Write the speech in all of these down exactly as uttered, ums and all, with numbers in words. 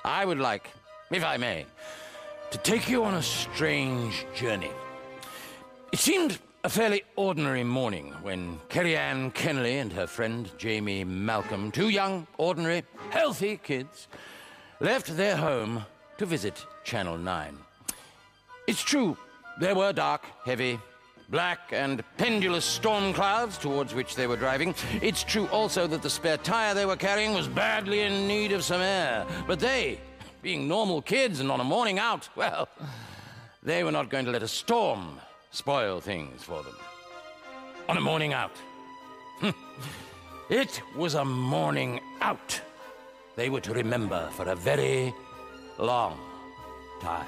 I would like, if I may, to take you on a strange journey. It seemed a fairly ordinary morning when Kerri-Anne Kenley and her friend Jamie Malcolm, two young, ordinary, healthy kids, left their home to visit Channel nine. It's true, there were dark, heavy, black and pendulous storm clouds towards which they were driving. It's true also that the spare tire they were carrying was badly in need of some air. But they, being normal kids and on a morning out, well, they were not going to let a storm spoil things for them. On a morning out. It was a morning out they were to remember for a very long time.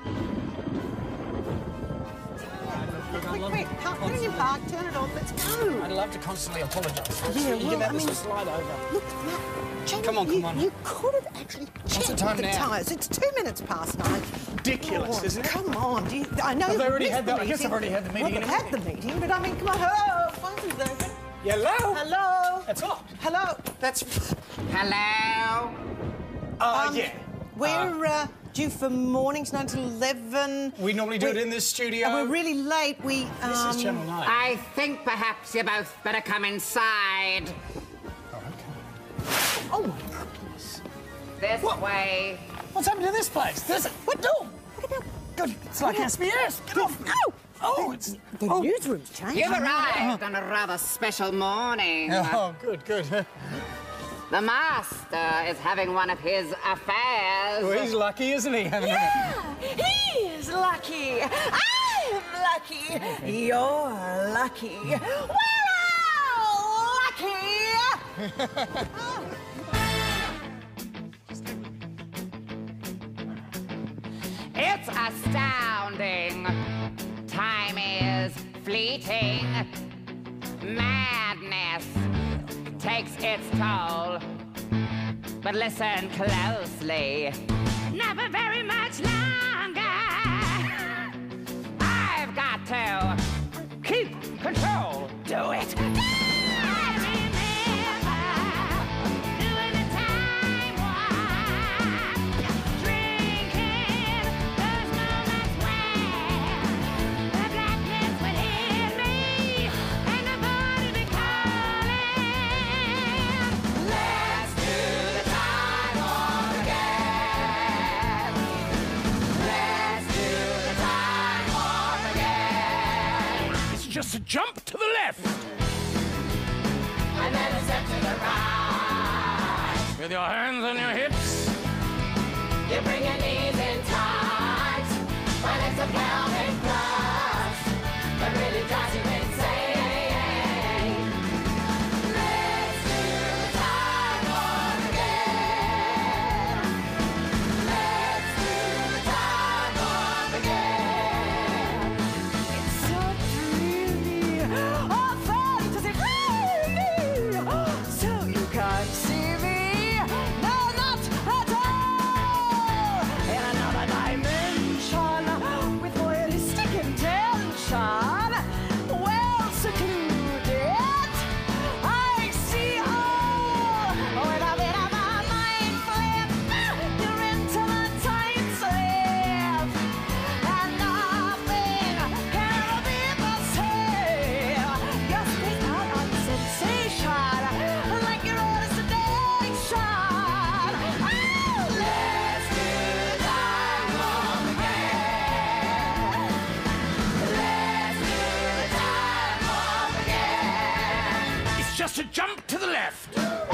Quick, quick, park, put it in park, turn it off, let's go. I'd love to constantly apologise. Yeah, you well, can have I this mean, to slide over. Look, look, Jamie, Come on, come you, on. You could have actually checked the time the now? tyres. It's two minutes past nine. Ridiculous, oh, isn't it? Come on, do you, I know Have they you've already missed had the the- I guess meeting. they've already had the meeting Well, they've anyway. had the meeting, but I mean, come on, hello, phone's open. Hello? Hello? That's all. Hello? That's... Hello? Uh, Um, yeah. We're uh, due for mornings, nine to eleven. We normally do We- it in this studio. And we're really late. We, um... This is Channel nine. I think perhaps you both better come inside. Oh, okay. Oh, my goodness. This What? way. What's happened to this place? This... What? No! God, it's like S B S. Get off! Ow! Oh, it's... The oh. newsroom's changed. You've arrived on a rather special morning. Oh, good, good. The master is having one of his affairs. Well, he's lucky, isn't he? Having Yeah, he's lucky. I'm lucky. You're lucky. We're all lucky. It's astounding. Time is fleeting. Madness takes its toll. But listen closely. Never very much longer. I've got to keep control. Do it. I remember doing the time warp, drinking those moments when the blackness would hit me and the void would be calling. Let's do the time warp again. Let's do the time warp again. It's just a jump to the left. And then a step to the right. With your hands on your hips. You bring your knees in tight. When it's a pelvic thrust, that really drives you insane. Let's do the time warp again. Let's do the time warp again. It's so dreamy. Oh, fantasy dreamy. So you can't see me. No, not at all. In another dimension with voyeuristic intention. Well secluded. I see all. With a bit of a mind flip. You're into my tight slip. And nothing can be the same. You're spit out on sensation, like you're on a sedation. Oh, Let's do the time warp again. Let's do the time warp again. It's just a jump to the left.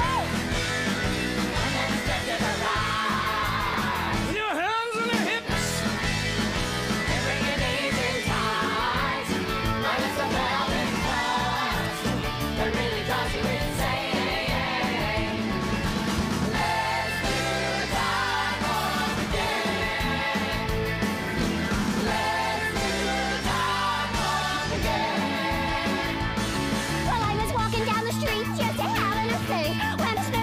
And then a step to the right. With your hands on your hips. You bring your knees in tight. When it's a pelvic thrust that really drives you insane. Let's do the time warp again. Let's do the time warp again. Well, I was walking down the street just having a think when a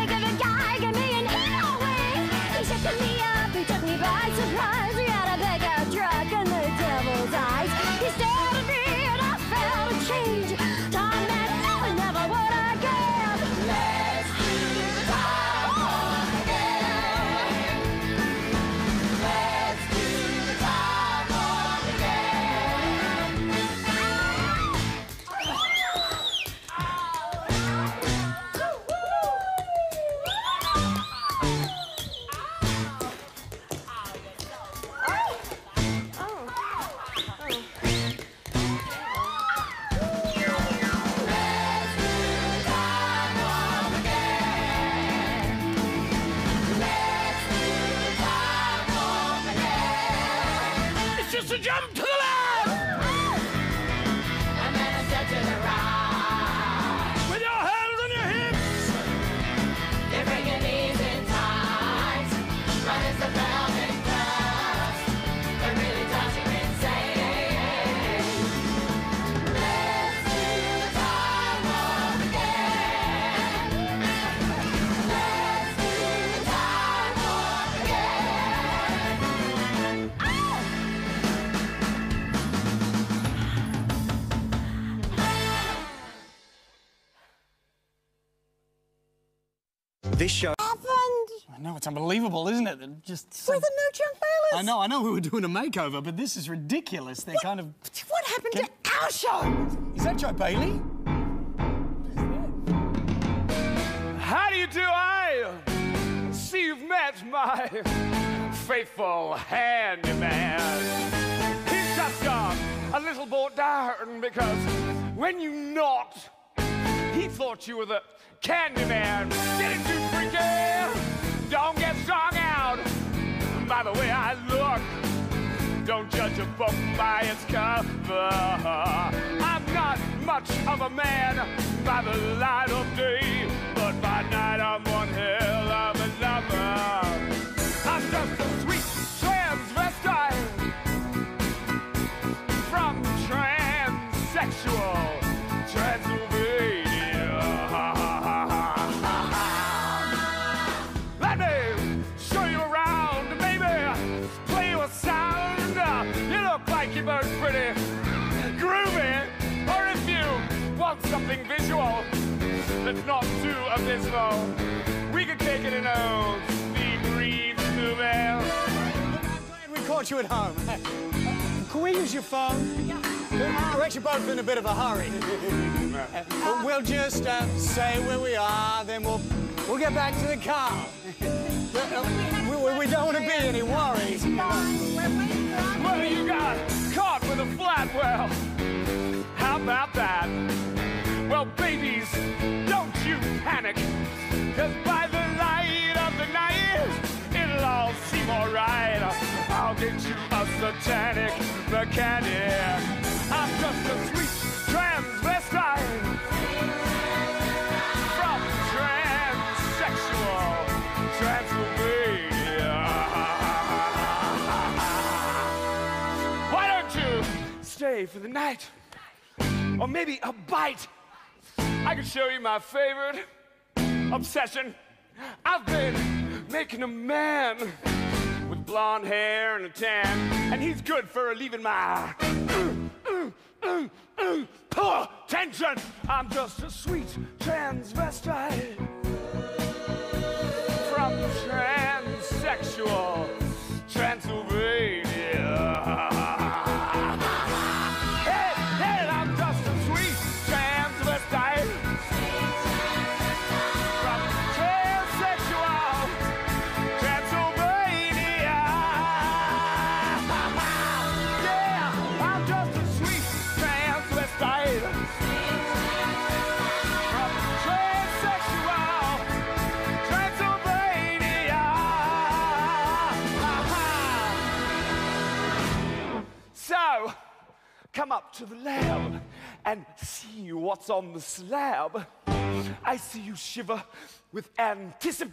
This show... happened? I know, it's unbelievable, isn't it? They're just... So... We're the No Junk Bailiffs. I know, I know we were doing a makeover, but this is ridiculous. They're What? kind of... What happened Can... to our show? Is that Joe Bailey? How do you do? I see you've met my faithful handyman. He's just uh, a little bought down because when you knocked, he thought you were the Candyman. Getting too freaky, don't get strung out by the way I look. Don't judge a book by its cover. I'm not much of a man by the light of day, but by night I'm one hell of a lover. I'm just a sweet transvestite from transsexual Transylvania. Let me show you around, baby. Play you a sound. You look like you're both pretty groovy. Or if you want something visual that's not too abysmal, we could take it in old Steve Reeves movie. I'm glad we caught you at home. Can we use your phone? Yeah. We're actually both in a bit of a hurry. uh, but we'll just uh, say where we are, then we'll we'll get back to the car. we, we, we don't want to be any worries. Well, you got caught with a flat. Well, how about that? Well, babies, don't you panic, 'cause by the light of the night, it'll all seem alright. I'll get you a satanic mechanic. I'm just a sweet transvestite from transsexual Transylvania. Why don't you stay for the night? Or maybe a bite. I can show you my favorite obsession. I've been making a man with blonde hair and a tan, and he's good for relieving my uh, uh, uh, uh, poor tension. I'm just a sweet transvestite from transsexual Transylvania. Come up to the lab and see what's on the slab. I see you shiver with anticipation.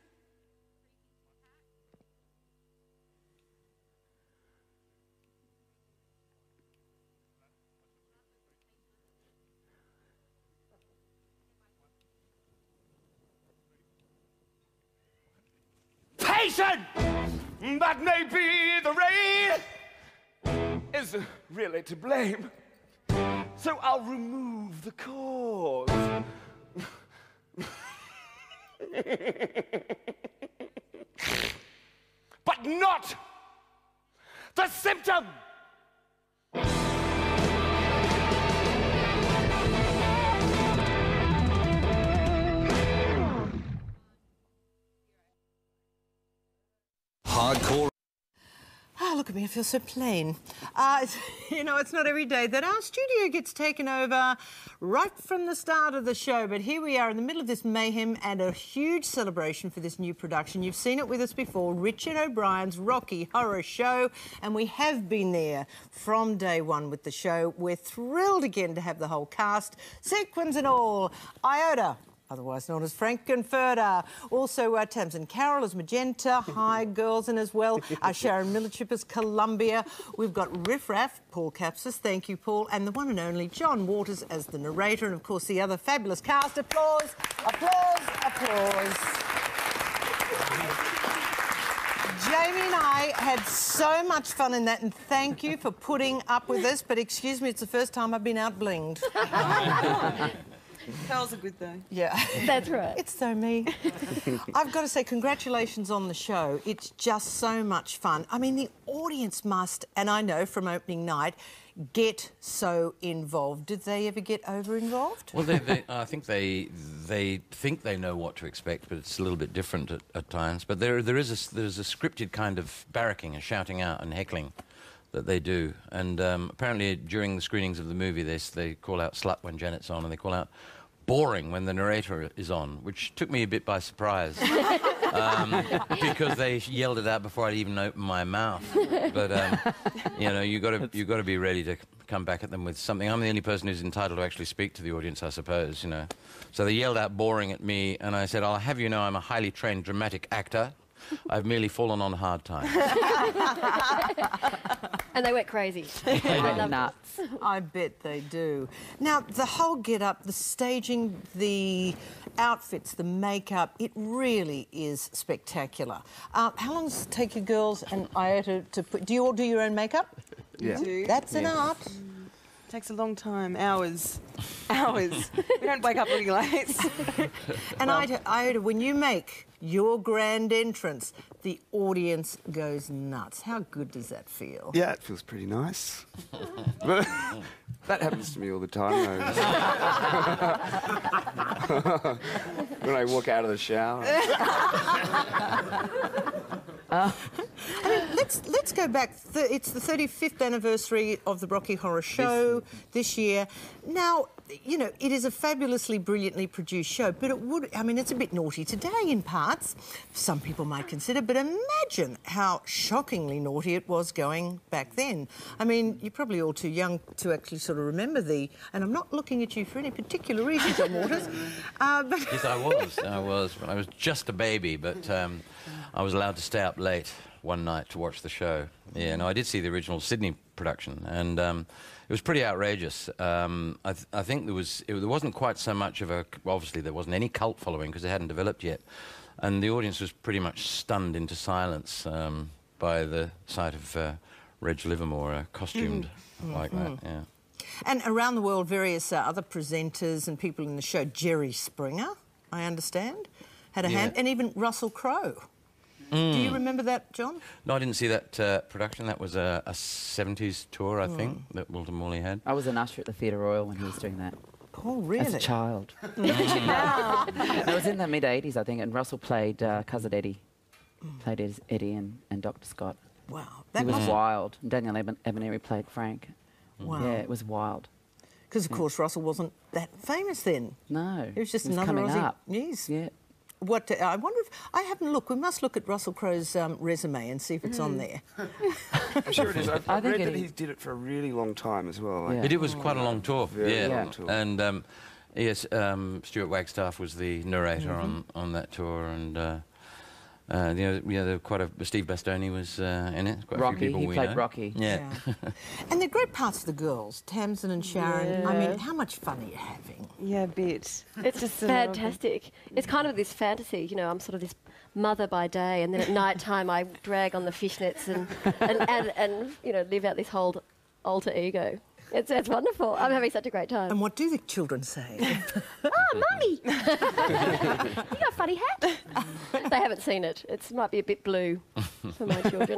Patient, but maybe the rain is really to blame. So I'll remove the cause. But not the symptom. Hardcore. Oh, look at me, I feel so plain. Uh, you know, it's not every day that our studio gets taken over right from the start of the show, but here we are in the middle of this mayhem and a huge celebration for this new production. You've seen it with us before, Richard O'Brien's Rocky Horror Show, and we have been there from day one with the show. We're thrilled again to have the whole cast, sequins and all. iOTA, otherwise known as Frankenfurter. Also, uh, Tamsin Carroll as Magenta. Hi, girls, and as well, uh, Sharon Millerchip as Columbia. We've got Riff Raff, Paul Capsis, thank you, Paul, and the one and only John Waters as the narrator, and, of course, the other fabulous cast. Applause, applause, applause. Jamie and I had so much fun in that, and thank you for putting up with this, but excuse me, it's the first time I've been out blinged. Pearls are good though. Yeah. That's right. It's so me. I've got to say, congratulations on the show. It's just so much fun. I mean, the audience must, and I know from opening night, get so involved. Did they ever get over-involved? Well, they, they, I think they they think they know what to expect, but it's a little bit different at, at times. But there there is a, there's a scripted kind of barracking, a shouting out and heckling that they do. And um, apparently during the screenings of the movie, they, they call out slut when Janet's on, and they call out boring when the narrator is on, which took me a bit by surprise. um, because they yelled it out before I'd even opened my mouth. But, um, you know, you got to you got to be ready to come back at them with something. I'm the only person who's entitled to actually speak to the audience, I suppose, you know. So they yelled out boring at me, and I said, I'll have you know I'm a highly trained dramatic actor. I've merely fallen on hard times. And they went crazy. They went nuts. I bet they do. Now, the whole get-up, the staging, the outfits, the makeup, it really is spectacular. Uh, how long does it take you girls and iOTA to put... Do you all do your own makeup? Yeah. We do. That's an Yeah. art. It takes a long time, hours, hours. We don't wake up looking like this. And iOTA, iOTA, when you make your grand entrance, the audience goes nuts. How good does that feel? Yeah, it feels pretty nice. But that happens to me all the time, though. When I walk out of the shower. I mean, let's let's go back. Th it's the thirty-fifth anniversary of the Rocky Horror Show this, this year. Now, you know, it is a fabulously, brilliantly produced show, but it would, I mean, it's a bit naughty today in parts, some people might consider, but imagine how shockingly naughty it was going back then. I mean, you're probably all too young to actually sort of remember the, and I'm not looking at you for any particular reason, John Waters. Uh, but Yes, I was. I was. When I was just a baby, but um, I was allowed to stay up late one night to watch the show. Yeah, no, I did see the original Sydney production, and um, it was pretty outrageous. Um, I, th I think there was it, there wasn't quite so much of a obviously there wasn't any cult following because it hadn't developed yet, and the audience was pretty much stunned into silence um, by the sight of uh, Reg Livermore uh, costumed mm. like mm-hmm. that. Yeah. And around the world, various uh, other presenters and people in the show. Jerry Springer, I understand, had a yeah. hand, and even Russell Crowe. Mm. Do you remember that, John? No, I didn't see that uh, production. That was a, a seventies tour, I mm. think, that Walter Morley had. I was an usher at the Theatre Royal when he was doing that. Oh, really? As a child. It was in the mid eighties, I think, and Russell played uh, Cousin Eddie. Mm. Played Ed Eddie and, and Doctor Scott. Wow. That he was must... wild. And Daniel Eben Ebenery played Frank. Wow. Yeah, it was wild. Because, of yeah. course, Russell wasn't that famous then. No. He was just he was another coming Aussie. up. Yes. Yeah. What, uh, I wonder if... I haven't looked. We must look at Russell Crowe's um, resume and see if it's mm. on there. I'm sure it is. I've, I've read that he... he did it for a really long time as well. Like, yeah. It was quite a long tour. Very yeah. long tour. And, um, yes, um, Stuart Wagstaff was the narrator mm-hmm. on, on that tour, and... Uh, Uh, you know, yeah, there were quite a Steve Bastoni was uh, in it. Quite Rocky, a few people he we played know. Rocky. Yeah, yeah. And they're great parts of the girls, Tamsin and Sharon. Yeah. I mean, how much fun are you having? Yeah, a bit. It's just fantastic. It's kind of this fantasy, you know. I'm sort of this mother by day, and then at night time I drag on the fishnets and and, and and you know live out this whole alter ego. It's, it's wonderful. I'm having such a great time. And what do the children say? Oh, Mummy! You got a funny hat. They haven't seen it. It might be a bit blue for my children.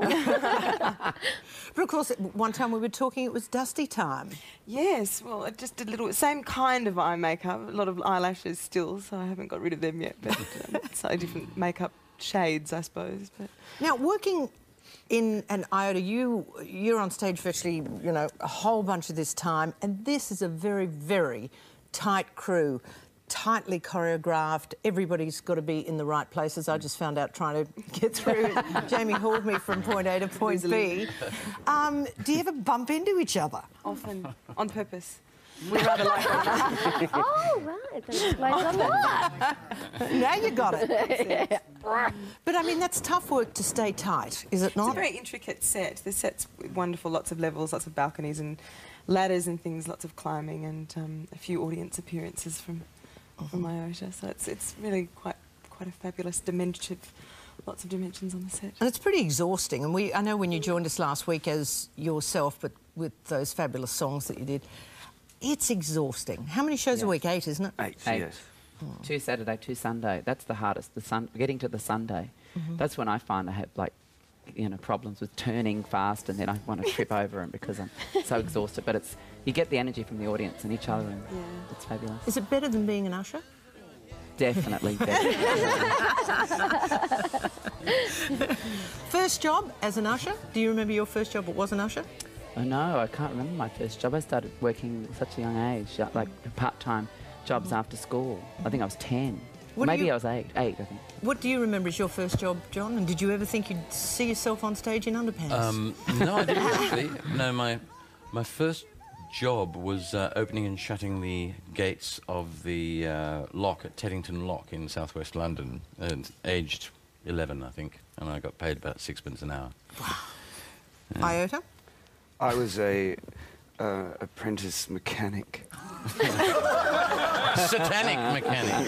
But of course, one time we were talking, it was dusty time. Yes, well, I just did a little, same kind of eye makeup, a lot of eyelashes still, so I haven't got rid of them yet, but um, slightly different makeup shades, I suppose. But now, working in an iOTA, you, you're on stage virtually, you know, a whole bunch of this time, and this is a very, very tight crew, tightly choreographed. Everybody's got to be in the right places. I just found out trying to get through. Jamie hauled me from point A to point B. Um, do you ever bump into each other? Often, on purpose. We rather like that. Oh, right. That explains a lot. Now you got it. But, I mean, that's tough work to stay tight, is it not? It's a very intricate set. The set's wonderful, lots of levels, lots of balconies and ladders and things, lots of climbing and um, a few audience appearances from, mm-hmm. from iOTA. So it's, it's really quite, quite a fabulous dimension. Lots of dimensions on the set. And it's pretty exhausting. And we, I know when you joined us last week as yourself, but with those fabulous songs that you did, it's exhausting. How many shows a Yes. week? Eight, isn't it? Eight, Eight. yes. Two Saturday, two Sunday. That's the hardest. The sun, getting to the Sunday. Mm-hmm. That's when I find I have like, you know, problems with turning fast, and then I want to trip over them because I'm so exhausted. But it's you get the energy from the audience and each other, and Yeah. it's fabulous. Is it better than being an usher? Definitely better. First job as an usher? Do you remember your first job as an usher? Oh no, I can't remember my first job. I started working at such a young age, uh, like part-time jobs after school. I think I was ten. What do Maybe you- I was eight. Eight, I think. What do you remember as your first job, John? And did you ever think you'd see yourself on stage in underpants? Um, no, I didn't actually. No, my my first job was uh, opening and shutting the gates of the uh, lock at Teddington Lock in southwest London, and aged eleven, I think, and I got paid about sixpence an hour. iOTA? I was a uh, apprentice mechanic. Satanic mechanic.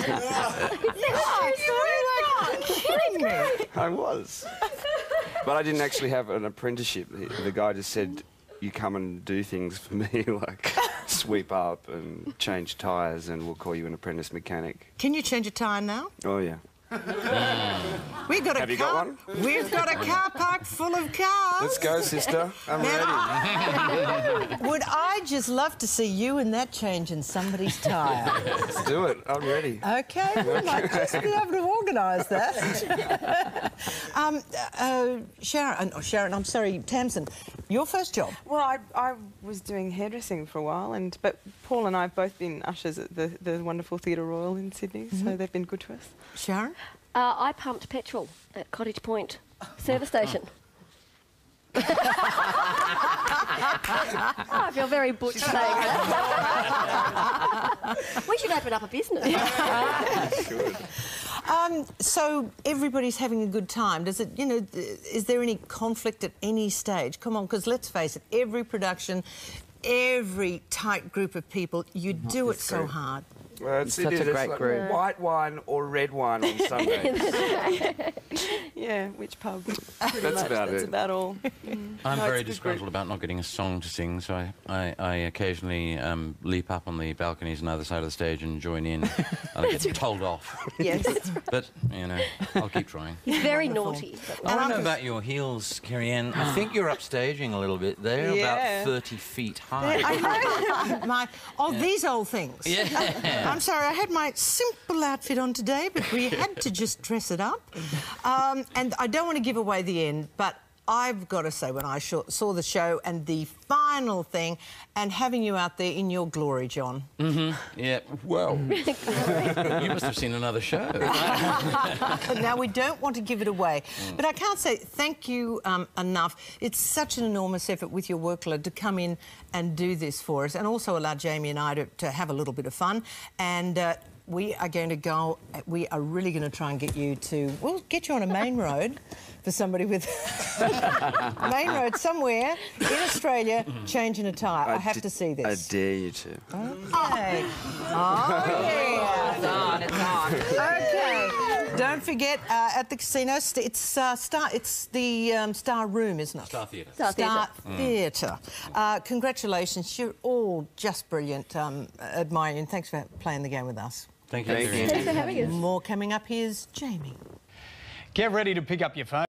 Kidding me? I was. But I didn't actually have an apprenticeship. The, the guy just said, you come and do things for me, like sweep up and change tyres, and we'll call you an apprentice mechanic. Can you change a tyre now? Oh, yeah. We've got a Have you car. got one? We've got a car park full of cars. Let's go, sister. I'm ready. Would I just love to see you in that change in somebody's tyre? Let's do it. I'm ready. Okay, we might just be able to organise that. um, uh, Sharon, oh, Sharon, I'm sorry, Tamsin, your first job? Well, I, I was doing hairdressing for a while, and but Paul and I have both been ushers at the, the wonderful Theatre Royal in Sydney, so they've been good to us. Sharon? Uh, I pumped petrol at Cottage Point service station. I feel very butch saying that. We should open up a business. Um, so everybody's having a good time. Does it, you know, th- is there any conflict at any stage? Come on, because let's face it, every production, every tight group of people, you do it so hard. Well, it's, Such it a is. It's great like group. white wine or red wine on Sundays. Yeah, which pub? That's Much, about That's it. about all. I'm No, very it's a good disgruntled group. about not getting a song to sing, so I, I, I occasionally um, leap up on the balconies on either side of the stage and join in. And I get told off. Yes. But, you know, I'll keep trying. He's very Wonderful. naughty. I don't know about your heels, Kerri-Anne. I think you're upstaging a little bit. They're Yeah. about thirty feet high. I know. my, oh, these old things. Yeah. I'm sorry, I had my simple outfit on today, but we had to just dress it up. Um, and I don't want to give away the end, but I've got to say, when I sh- saw the show and the final thing, and having you out there in your glory, John. Mm-hmm. Yeah. Well, you must have seen another show. Now, we don't want to give it away, but I can't say thank you um, enough. It's such an enormous effort with your workload to come in and do this for us, and also allow Jamie and I to, to have a little bit of fun. And uh, we are going to go, we are really going to try and get you to, we'll get you on a main road for somebody with main road somewhere in Australia changing a tyre. I, I have d- to see this. I dare you to. Okay. Oh, yeah. It's on, it's on. Okay. Don't forget, uh, at the casino, st- it's uh, Star. It's the um, Star Room, isn't it? Star Theatre. Star Star Theatre. Theatre. Uh, congratulations. You're all just brilliant. Um, admire you, and thanks for playing the game with us. Thank you. Thank you. Kerri-Anne. Thanks for having us. More coming up. Here's Jamie. Get ready to pick up your phone.